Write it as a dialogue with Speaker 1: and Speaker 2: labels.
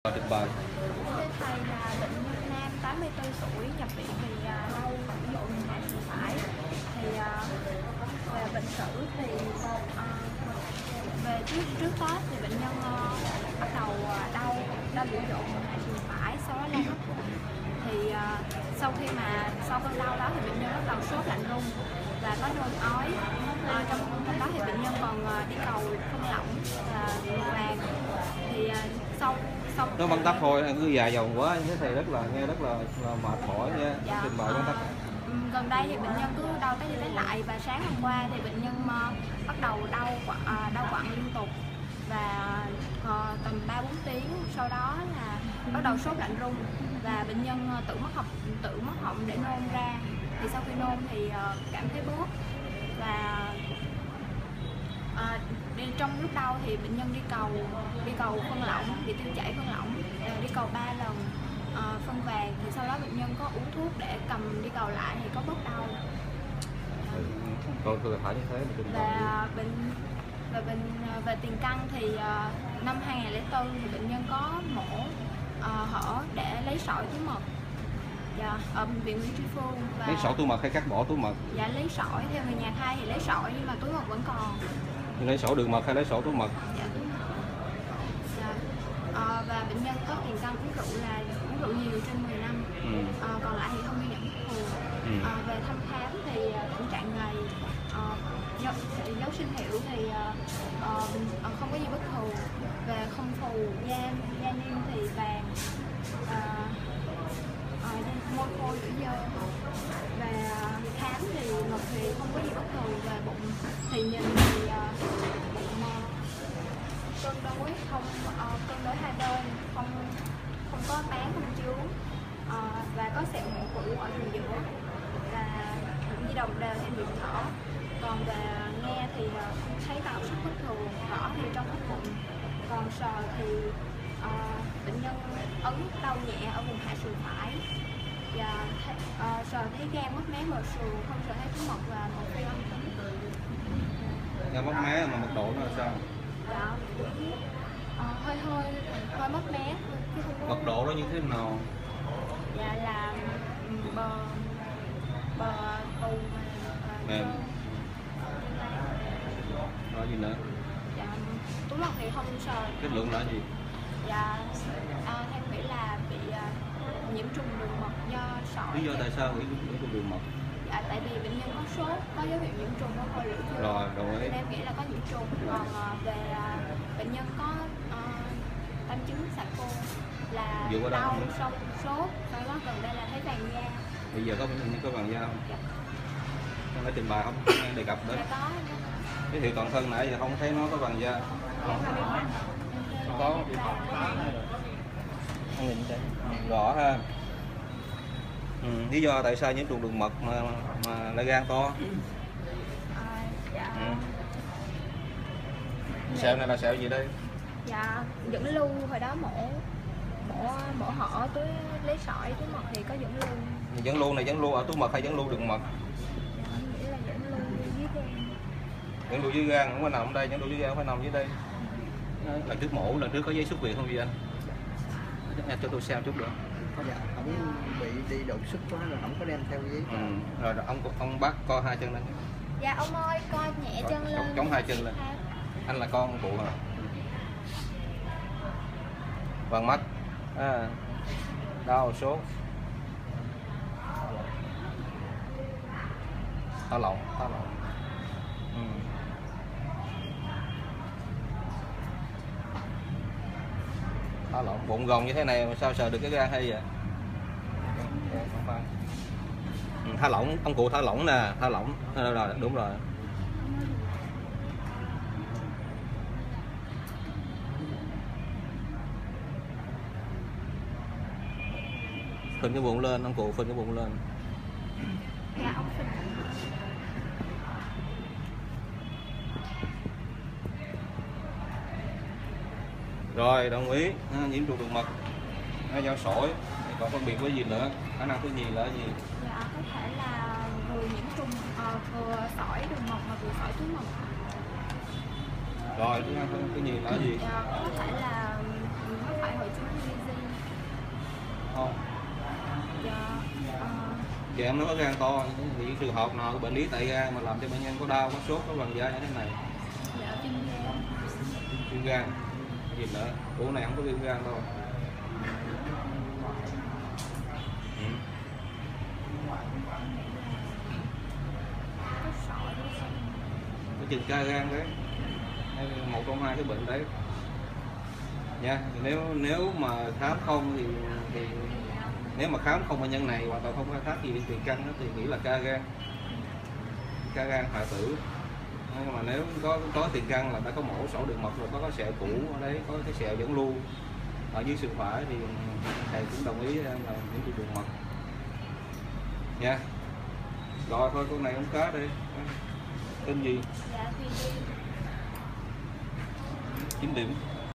Speaker 1: Trình bày.
Speaker 2: Thầy là bệnh nhân nam 84 tuổi nhập viện vì đau sử dụng hạ sườn phải. Thì về bệnh sử thì về trước Tết thì bệnh nhân bắt đầu đau dữ dội hạ sườn phải, sau đó lan hấp bụng. Thì sau cơn đau đó thì bệnh nhân bắt đầu sốt lạnh run và có nôn ói. Trong đó thì bệnh nhân còn đi cầu phân lỏng và vàng. Thì sau
Speaker 1: Nó băng tắc thôi, cứ dài dòng quá thế thầy nghe rất là mệt mỏi nha.
Speaker 2: Dạ.
Speaker 1: Trình bày băng tắc.
Speaker 2: Gần đây thì bệnh nhân cứ đau tới đi tới lại, và sáng hôm qua thì bệnh nhân bắt đầu đau quặn liên tục và tầm 3-4 tiếng sau đó là bắt đầu sốt lạnh run và bệnh nhân tự móc họng để nôn ra. Thì sau khi nôn thì cảm thấy bớt và trong lúc đau thì bệnh nhân đi cầu phân lỏng, bị tiêu chảy phân lỏng, đi cầu 3 lần phân vàng. Thì sau đó bệnh nhân có uống thuốc để cầm đi cầu lại thì có bớt đau.
Speaker 1: Còn thường phải như thế
Speaker 2: Và về tiền căn thì năm 2004 thì bệnh nhân có mổ hở để lấy sỏi túi mật. Dạ, ở bệnh viện Nguyễn Tri Phương. Và
Speaker 1: lấy sỏi túi mật hay cắt bỏ túi mật?
Speaker 2: Dạ, lấy sỏi. Theo người nhà thai thì lấy sỏi nhưng mà túi mật vẫn còn.
Speaker 1: Lấy sỏi đường mật hay lấy sỏi túi mật?
Speaker 2: Dạ, dạ. Và bệnh nhân có tiền căn uống rượu nhiều trên 10 năm. Còn lại thì không ghi nhận bất thường. Về thăm khám thì tình trạng này dấu sinh hiệu thì không có gì bất thường. Về không phù, da niêm thì vàng, môi khô rửa dơ. Và khám thì ngực thì không có gì bất thường. Về bụng thì nhìn thì bụng cân đối hai bên, không có bán, không chướng, và có sẹo mổ cũ ở vùng giữa và di động đều theo nhịp thở. Còn về nghe thì không thấy tạo sức bất thường, rõ thì trong ức bụng. Còn sờ thì bệnh nhân ấn đau nhẹ ở vùng hạ sườn phải và sờ thấy gan mất mé mờ sườn, không sờ thấy túi mật và một phi âm tính.
Speaker 1: Gan mất mé mà mật độ nó là sao?
Speaker 2: Dạ, hơi mất mé.
Speaker 1: Mật độ nó như thế nào?
Speaker 2: Dạ là bờ tù
Speaker 1: mềm. Rồi gì nữa?
Speaker 2: Dạ, túi mật thì không sờ.
Speaker 1: Kết luận là gì?
Speaker 2: Dạ, theo nghĩ là bị nhiễm trùng đường mật do sỏi.
Speaker 1: Lý do tại sao bị nhiễm trùng đường mật?
Speaker 2: Dạ, tại vì bệnh nhân có sốt, có dấu hiệu nhiễm trùng ở kho lưỡi chưa.
Speaker 1: Rồi, đồng ý.
Speaker 2: Em nghĩ là có nhiễm trùng. Còn về bệnh nhân có tam chứng sarco là đau, xong sốt, sau đó gần đây là thấy vàng da.
Speaker 1: Bây giờ có bệnh nhân có vàng da không?
Speaker 2: Dạ.
Speaker 1: Có trình bày không? Đề cập đến.
Speaker 2: Dạ có.
Speaker 1: Giới thiệu toàn thân nãy giờ không thấy nó có vàng da. Có. Rõ ha. Lý do tại sao nhiễm trùng đường mật mà lại gan to?
Speaker 2: Dạ.
Speaker 1: Sẹo này là sẹo gì đây?
Speaker 2: Dạ, dẫn lưu hồi đó mổ hở túi lấy sỏi túi mật thì có dẫn lưu.
Speaker 1: Dẫn lưu này dẫn lưu ở túi mật hay dẫn lưu đường mật?
Speaker 2: Dạ, nghĩa là dẫn lưu dưới gan.
Speaker 1: Dẫn lưu dưới gan không có nằm ở đây, dẫn lưu dưới gan phải nằm dưới đây. Lần trước có giấy xuất viện không vậy anh? Em cho tôi xem chút được.
Speaker 3: Dạ, ông bị đi đột xuất quá rồi không có đem theo giấy.
Speaker 1: Rồi ông bác co hai chân lên.
Speaker 2: Dạ ông ơi, co nhẹ chân lên.
Speaker 1: Chống hai chân lên. Anh là con cụ hả? Vàng mắt. Đau sốt. Thả lỏng. Thả lỏng, bụng gồng như thế này mà sao sờ được cái gan hay vậy? Thả lỏng, ông cụ thả lỏng nè, thả lỏng. Rồi, đúng rồi. Phình cái bụng lên, ông cụ phình cái bụng lên.
Speaker 2: Dạ, ông phình.
Speaker 1: Rồi, đồng ý. Nhiễm trùng đường mật, do sỏi. Còn phân biệt với gì nữa? Khả năng thứ nhì là gì?
Speaker 2: Dạ, có thể là vừa nhiễm trùng, vừa sỏi đường mật mà vừa sỏi túi mật.
Speaker 1: Rồi, cái gì là gì?
Speaker 2: Có thể là mắc phải hội chứng
Speaker 1: Chị em nó có gan to, những trường hợp nào bệnh lý tại gan mà làm cho bệnh nhân có đau, có sốt, có vàng da như thế này.
Speaker 2: Dạ viêm gan.
Speaker 1: Viêm gan. Cái gì nữa? Ủa này không có viêm gan đâu. Ừ.
Speaker 2: Có sỏi đúng không?
Speaker 1: Cái chừng ca gan đấy, một trong hai cái bệnh đấy nha. Nếu mà khám không thì nếu mà khám không bệnh nhân này hoặc là không khai thác gì tiền căn thì nghĩ là ca gan hoại tử. Nhưng mà nếu có tiền căn là đã có mổ sổ đường mật rồi, có sẹo cũ ở đấy, có cái sẹo dẫn lưu ở dưới sườn phải thì thầy cũng đồng ý em là những cái đường mật nha. Rồi thôi con này cũng cá đi. Tên gì?
Speaker 2: Dạ thì
Speaker 1: 9 điểm.